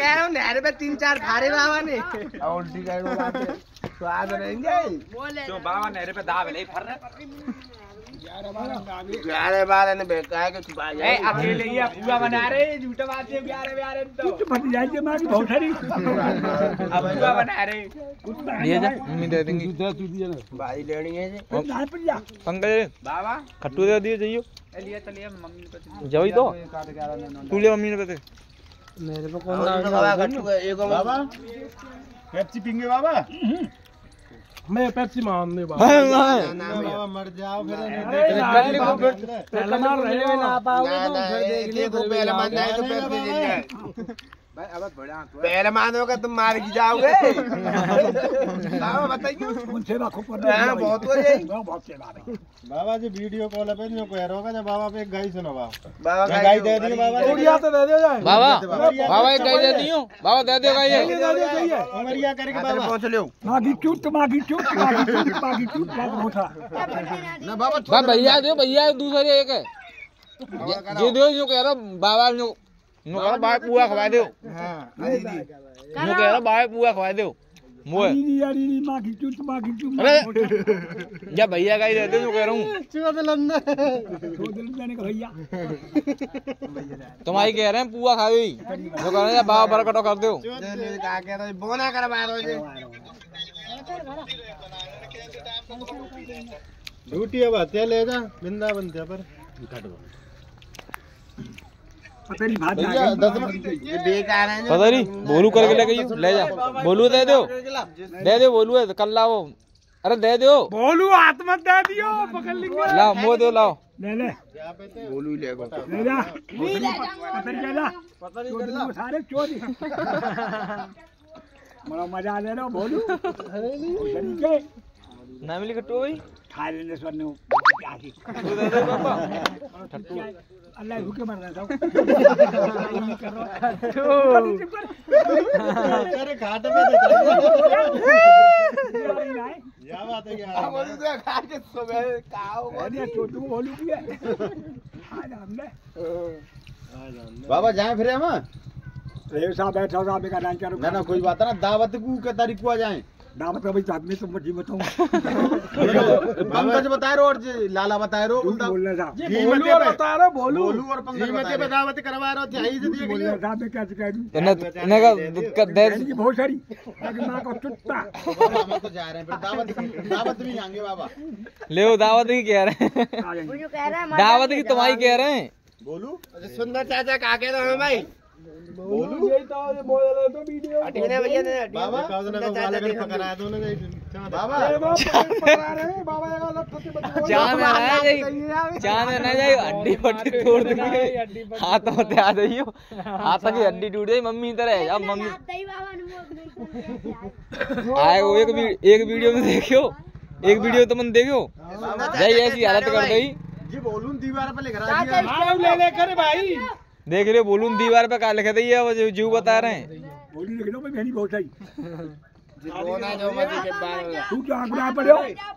कह रहा हूँ नहर पे 3-4 खारे बाबा ने उल्टी कर स्वाद रहेंगे जो बाबा नहर पे दाव ले फर रहे 12 ने बेकार के छुपा जाए अकेले ही पूरा बना रहे झूठे बात है 11 तो फट जाएगी मां की बहुत सारी अब पूरा बना रहे लिए जा मम्मी दे देंगी भाई लेनी है जी पंकज बाबा खट्टू दे दिए जाइयो लिए चलिए मम्मी को जाओ तो तू ले मम्मी ने कहते मेरे को कौन ना खट्टू एक बाबा पेप्सी पीएंगे बाबा मैं पेप्सी मांगने बाबा मर जाओ फिर पहले मार रहे ना पाओगे तो फिर देखो पहले मान जाए तो पेप्सी दे जाए भाई अब बड़ा पहले मानोगे तुम मार की जाओगे बाबा बताइए उनसे रखो पर बहुत हो जाए बहुत से बाबा जी वीडियो कॉल पे जो कह रहा है बाबा पे एक गाय सुनो बाबा गाय दे दियो बाबा उड़िया तो दे दियो जाए बाबा एक गाय दे दियो बाबा दे दियो गाय दे दियो उमरिया करके बाबा पहुंच लियो मागी चूट मोटा ना बाबा भैया दो भैया दूसरे एक है जे दो जो कह रहा बाबा जो नो कह रहा बाय पूरा खवा दो हां नो कह रहा बाय पूरा खवा दो मोए अरे या भैया का ही रहते जो कह रहा हूं चोदलन का भैया तुम्हारी कह रहे हैं पूरा खावी जो कह रहे हैं बाबा बरकटो कर दो का कह रहे बोना करवा दो जी ड्यूटी अब हत्या ले जा वृंदावन से पर पता नहीं बोलू करके ले गई ले जा बोलू दे दो बोलू है कल लाओ अरे दे दो बोलू हाथ मत दे दियो पकड़ लेंगे लाओ मुंह दो लाओ ले बोलू ले जा पता नहीं सारे चोरी बड़ा मजा ले रहा बोलू ना मिली कट्टू भाई खा लेने सर ने दे दे पापा ठट्टू अल्लाह भूखे मर रहा था अरे घाट में क्या बात है यार बोलू तो खा के सो गए काओ अरे छोटू बोलू भी है आज हमने बाबा जाए फिर हम रे साहब बैठो साहब का डांस करो ना कोई बात ना दावत को के तारीख को जाए दावत का भाई साथ में तो मर्जी बताऊं पंकज बता रहे और लाला बता रहे उल्टा बोल रहा था जी और बता रहे बोलू और पंकज पे दावत करवा रहे थे यही से दिए बोल रहा था मैं क्या कह दूं इन्हें का दे बहुत सारी लेकिन मां को चुट्टा हम तो जा रहे हैं फिर दावत भी आएंगे बाबा ले दावत की कह रहे हैं वो जो कह रहा है दावत की तुम्हारी कह रहे हैं बोलू सुंदर चाचा का कह रहे हैं भाई बोलू यही तो ये बोल रहे तो वीडियो अटने भैया ने बाबा काजने को वाले कर पकड़ा दो ना बाबा पकड़ा रहे बाबा का लट से बचा जान आ जाए जान ना जाए हड्डी पट्टी तोड़ देंगे हाथ होते आ जाइयो हाथ की हड्डी टूट जाए मम्मी इधर है अब मम्मी आए वो एक वीडियो में देखियो एक वीडियो तो मन देखियो जाई ऐसी हालत कर गई जी बोलूं दीवार पे लिख रहा है हां ले ले कर भाई देख रहे बोलूं दीवार पे का लिख दी है वो जीव बता रहे हैं बोली लिख दो मैं बहनी बहुत आई जीवना जो मत के बार तू क्या आंकड़ा पड़ो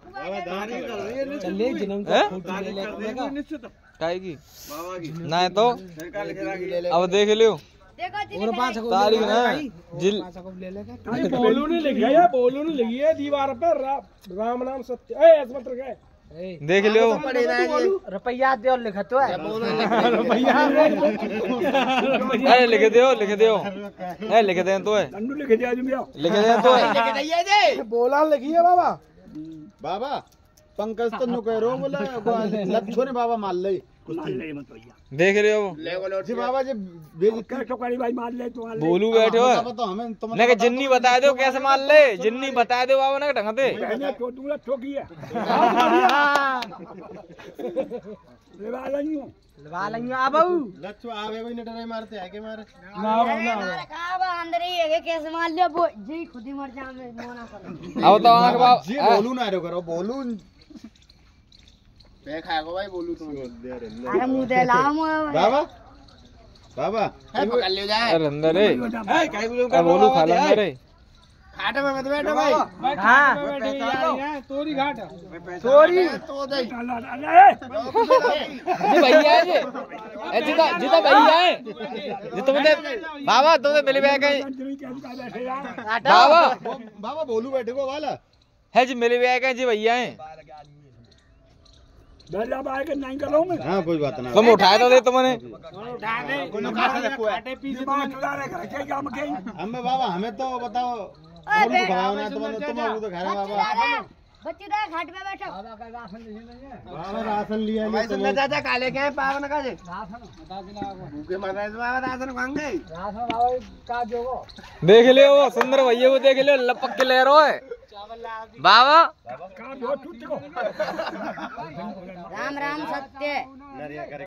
चले जन्म का फोटो ले लेगा निश्चित काहे की बाबा की ना तो अब देख लियो और 5 को तारीख ना जिल ले लेगा बोलू नहीं लिखी है बोलू नहीं लिखी है दीवार पर राम नाम सत्य ए असमत रखे देख लियो रुपया दे और लिख तो है रुपया अरे लिख दो ए लिख दे तो है लिख दे तो है बोला लिखी है बाबा बाबा पंकज तो नु कह रो बोला लच्छो ने बाबा मान ले मत भैया देख रहे हो जी बाबा जी बेइज्जती भाई मान ले तो बोलू बैठो तो हमें तो ना जिन्नी बता दो कैसे मान ले जिन्नी बता दो बाबा ना ढंग दे दूंगा ठोकी है लवा लइयो आ बाबू लच्छो आवे कोई न डरे मारते है के मारे ना ना अंदर ही है कैसे मान ले वो जी खुद ही मर जा मैं मोना कर अब तो आंख बाबा जी बोलू ना रो करो बोलू पे खाएगा भाई बोलू तुम अरे मुंह दे लाओ बाबा बाबा है पकड़ लियो जाए अरे अंदर है काई बोलू खा लेंगे रे घाट में मत बैठो भाई। हाँ तोरी घाट तोरी जी भैया है जी जिता जिता भैया है जी तुमने बाबा तुमने मिल बैग है बाबा बाबा बोलू बैठे को वाला है जी मिल बैग है जी भैया है। हाँ कोई बात ना तुम उठाए तो दे तुमने हमें बाबा हमें तो बताओ बच्चे घाट पे बैठो राशन लिया चाचा काले के पावन का भूखे मर रहे बाबा राशन मांगे देख लियो वो सुंदर भैया को देख लियो लपक के ले रहा है बाबा राम राम सत्य।